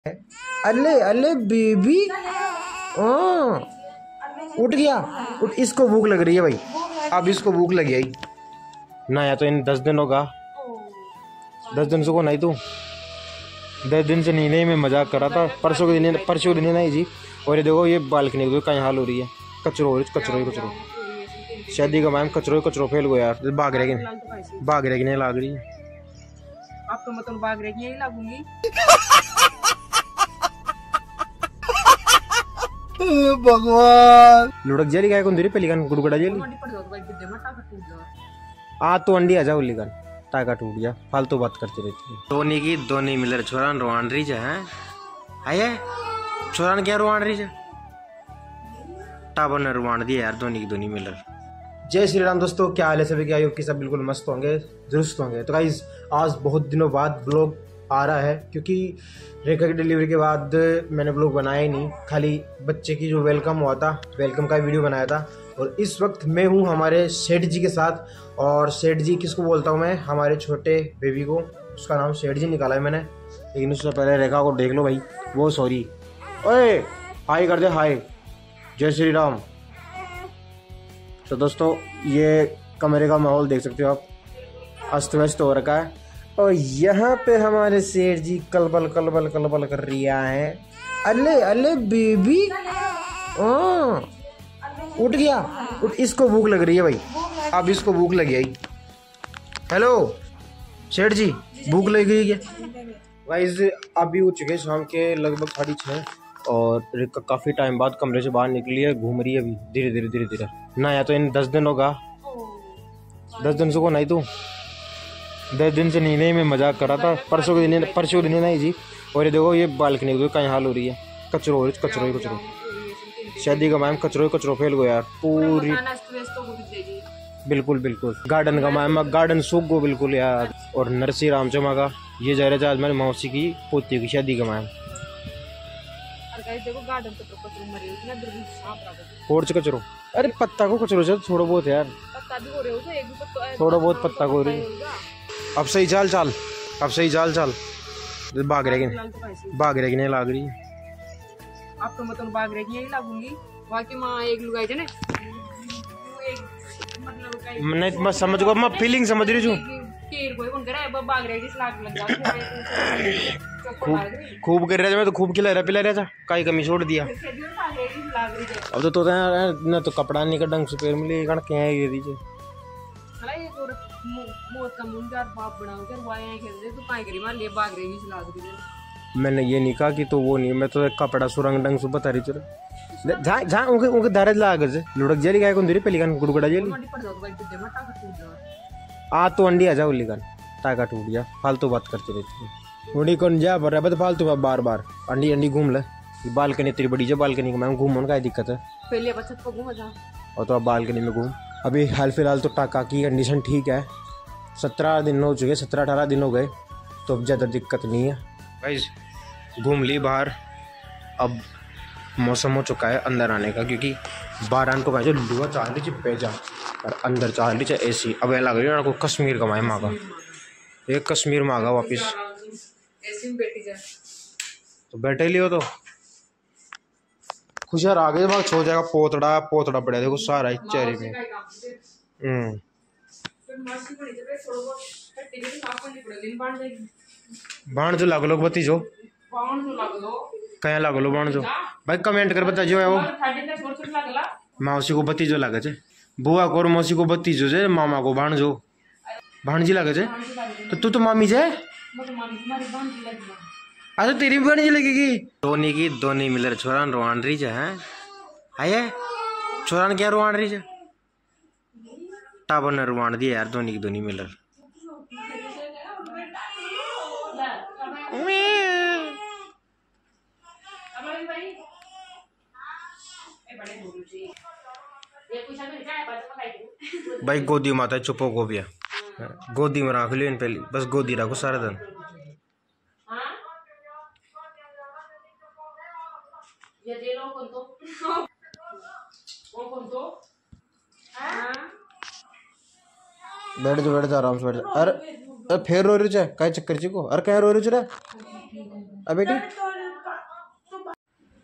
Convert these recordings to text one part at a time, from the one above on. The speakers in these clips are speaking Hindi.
अल्ले अल्ले बेबी उठ गया। उठ, इसको भूख लग रही है भाई, अब इसको भूख लगी आई ना। या तो इन 10 दिन होगा, 10 दिन से को नहीं तू 10 दिन से नहीं मैं मजाक कर रहा था। परसों के दिन नहीं जी। और ये देखो ये बालकनी देखो कहीं हाल हो रही है, कचरो कचरो शादी का मैम कचरो फैल गया यार। भाग रहे कि नहीं लाग रही है आपको मतलब भाग रहे कि यही लागूंगी। भगवान लुढ़क जेली काय कोण पहली कान गुड़गुड़ा जेली आ तो अंडी आ जाओ लिगन टाका टूट गया। फालतू बात करती रहती है। दोनी मिलर छोरान रोवान रही है आये छोरान क्या रोवान रही है टाबर ने रोवान दिया यार दोनी मिलर। जय श्री राम दोस्तों, क्या हाल है सभी के? आयोग की सब बिल्कुल मस्त होंगे, दुरुस्त होंगे। तो गाइस आज बहुत दिनों बाद ब्लॉग आ रहा है क्योंकि रेखा की डिलीवरी के बाद मैंने ब्लॉग बनाया ही नहीं, खाली बच्चे की जो वेलकम हुआ था वेलकम का वीडियो बनाया था। और इस वक्त मैं हूँ हमारे सेठ जी के साथ। और सेठ जी किसको बोलता हूँ मैं? हमारे छोटे बेबी को, उसका नाम सेठ जी निकाला है मैंने। लेकिन उससे पहले रेखा को देख लो भाई, वो सॉरी ओए हाय कर दे, हाय जय श्री राम। तो दोस्तों ये कमरे का माहौल देख सकते हो आप, अस्त व्यस्त हो रखा है। और यहाँ पे हमारे सेठ जी कलबल कर रिया है। अल्ले अल्ले बेबी उठ गया। उठ, इसको भूख लग रही है भाई, अब इसको भूख लगी आई। हेलो सेठ जी, भूख लग गई क्या? गाइस अभी हो चुके शाम के लगभग 6:30 और रिका काफी टाइम बाद कमरे से बाहर निकली है, घूम रही है अभी धीरे धीरे ना। या तो इन 10 दिन होगा, 10 दिन से को नहीं तू 10 दिन से नहीं मैं मजाक कर रहा था। परसों के दिन नहीं जी। और ये देखो ये बालकनी देखो कहीं हाल हो रही है, कचरो शादी का मैम कचरो फैल गया यार पूरी। बिल्कुल गार्डन का मैम, गार्डन सूख गो बिल्कुल यार। और नरसी राम चमा का ये जा रहा है आज मेरी मौसी की पोती की शादी का मैम। और कचरो, अरे पत्ता को कचरो से थोड़ा बहुत यार, थोड़ा बहुत पत्ता को रही। अब सही चाल भाग रहे कि नहीं लाग रही है आपको मतलब भाग रहे कि यही लागूंगी। बाकी मां एक लुगाई थे ना नहीं मैं समझ गो, मैं फीलिंग समझ रही हूँ। खूब कर रहा था मैं तो, खूब पिला रहा था, काई कमी छोड़ दिया। अब तो ना तो कपड़ा नहीं का ढंग से पैर मिले क्या है ये दीजिए। मैंने ये नहीं कहा कि तो वो नहीं, मैं तो कपड़ा सुरंग ढंग से बता रही चलो जहाँ उनके दारे लाग लुढ़क जेली काय कोण पहली कान गुड़गुड़ा जेली आ तो अंडी आ जाओ लिगन टाका टूट गया। फालतू बात करती रहती है। उड़ी कौन जा भर रहा फालतू बार अंडी घूम ले। बालकनी इतनी बड़ी है, बालकनी में घूमने का दिक्कत है पहले बचत को घूम जा और तो अब बालकनी में घूम। अभी हाल फिलहाल तो टाका की कंडीशन ठीक है, 17 दिन हो चुके, 17-18 दिन हो गए, तो अब ज़्यादा दिक्कत नहीं है। गाइस घूम ली बाहर, अब मौसम हो चुका है अंदर आने का क्योंकि बाहर आने तो कहे लुआ चाह लीजिए बेजा और अंदर चाह लीजिए एसी। अब लग रही है को कश्मीर का माए मांगा, एक कश्मीर मांगा वापिस तो बैठे लियो तो खुशियार आ गए वहाँ छो जाएगा। पोतड़ा पड़ा देखो सारा चेहरे में। बाण जो लाग लो बत्ती जो कया लाग लो बाण जो भाई कमेंट कर बता जो है वो मौसी को बत्ती जो लागे बुआ को मौसी को बत्ती जो है, मामा को बाण जो भाणजी लागे तो तू तो मामी जे अच्छा तेरी भी भाणजी लगेगी। दोनी मिलर छोरान रोवान रही है आये छोरान क्या रोवान रही है टाबर ने रोवान दिया यार दोनी मिलर। भाई गोदी माता चुपो को भी गोदी में रख लियो पहले, बस गोदी रखो सारा दिन। बैठ जा आराम से बैठ जा। अरे फिर रो रही है क्या चक्कर जी को? अरे क्या रो रही है? अब बेटी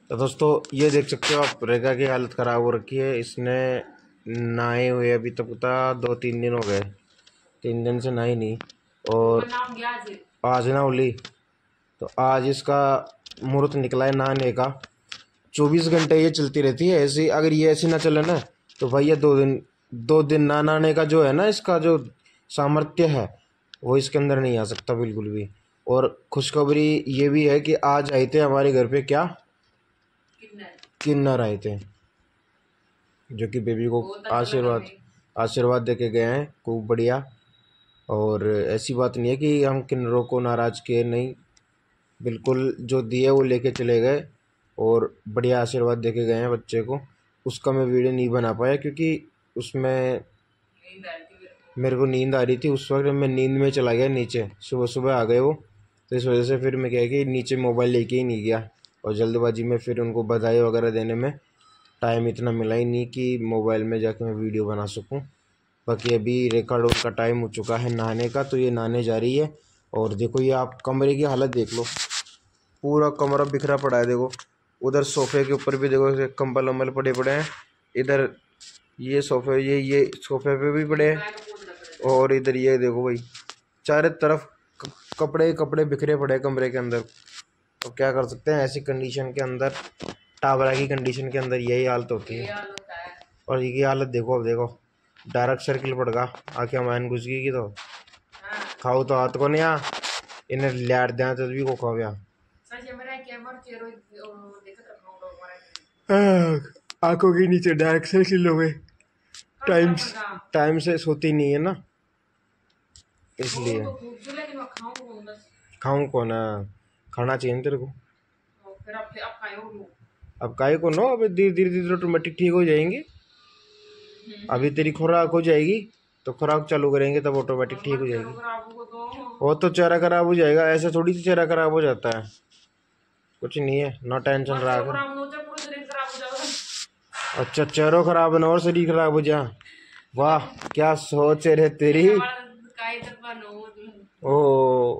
तो दोस्तों ये देख सकते हो आप, रेखा की हालत ख़राब हो रखी है। इसने नहाए हुए अभी तक पता 2-3 दिन हो गए, 3 दिन से नहाई नहीं। और आज ना होली, तो आज इसका मुहूर्त निकला है नहाने का। 24 घंटे ये चलती रहती है ऐसी। अगर ये ऐसी ना चले ना तो भैया 2 दिन ना नहाने का जो है ना, इसका जो सामर्थ्य है वो इसके अंदर नहीं आ सकता बिल्कुल भी। और खुशखबरी ये भी है कि आज आए थे हमारे घर पे क्या किन्नर आए थे, जो कि बेबी को आशीर्वाद दे के गए हैं खूब बढ़िया। और ऐसी बात नहीं है कि हम किन्नरों को नाराज़ किए, नहीं, बिल्कुल जो दिए वो लेके चले गए और बढ़िया आशीर्वाद दे के गए हैं बच्चे को। उसका मैं वीडियो नहीं बना पाया क्योंकि उसमें मेरे को नींद आ रही थी। उस वक्त मैं नींद में चला गया नीचे, सुबह सुबह आ गए वो, तो इस वजह से फिर मैं क्या कि नीचे मोबाइल लेके ही नहीं गया। और जल्दबाजी में फिर उनको बधाई वगैरह देने में टाइम इतना मिला ही नहीं कि मोबाइल में जाके मैं वीडियो बना सकूं। बाकी अभी रिकॉर्ड का टाइम हो चुका है नहाने का, तो ये नहाने जा रही है। और देखो ये आप कमरे की हालत देख लो, पूरा कमरा बिखरा पड़ा है। देखो उधर सोफे के ऊपर भी देखो कंबल वम्बल पड़े हैं। इधर ये सोफे ये सोफे पे भी पड़े हैं। और इधर ये देखो भाई, चारों तरफ कपड़े बिखरे पड़े हैं कमरे के अंदर। तो क्या कर सकते हैं ऐसी कंडीशन के अंदर, टावरा की कंडीशन के अंदर यही हालत होती है। और ये हालत देखो, अब देखो डायरेक्ट सर्किल पड़गा, आँखें मायन घुस गई की तो खाओ तो हाथ को नहीं आ, इन्हें लाट देना तो भी को खाओ या आंखों के नीचे डायरेक्ट सर्किल हो गए। टाइम से सोती नहीं है ना, इसलिए। खाऊं कौन है, खाना चाहिए तेरे को। अब काहे को नो, अब धीरे धीरे ऑटोमेटिक ठीक हो जाएंगे। अभी तेरी खुराक हो जाएगी तो खुराक चालू करेंगे तब ऑटोमेटिक ठीक हो जाएगी। वो तो चेहरा खराब हो जाएगा, ऐसे थोड़ी सी चेहरा खराब हो जाता है। कुछ नहीं है, नो टेंशन रहा कर। अच्छा चेहरा खराब है ना और शरीर खराब हो जा, वाह क्या सोच है तेरी। ओ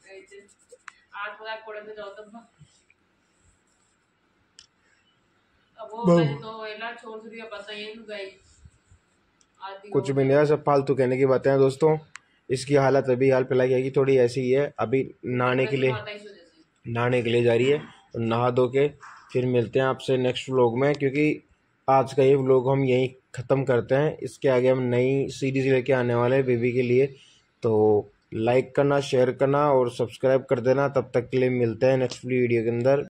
कुछ भी नहीं है, सब फालतू कहने की बातें हैं दोस्तों। इसकी हालत अभी हाल फिलहाल की थोड़ी ऐसी ही है। अभी नहाने के लिए जा रही है, तो नहा धो के फिर मिलते हैं आपसे नेक्स्ट व्लॉग में, क्योंकि आज का ये व्लॉग हम यहीं ख़त्म करते हैं। इसके आगे हम नई सीरीज़ लेके आने वाले हैं बेबी के लिए। तो लाइक करना, शेयर करना और सब्सक्राइब कर देना। तब तक के लिए मिलते हैं नेक्स्ट वीडियो के अंदर।